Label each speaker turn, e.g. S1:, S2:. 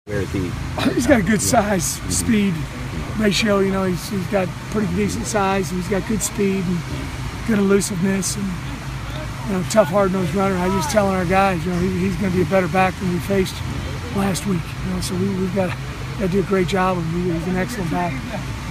S1: He's got a good size, speed ratio. You know, he's got pretty decent size. He's got good speed and good elusiveness, and tough, hard-nosed runner. I was telling our guys, he's going to be a better back than we faced last week. So we've got to do a great job, and he's an excellent back.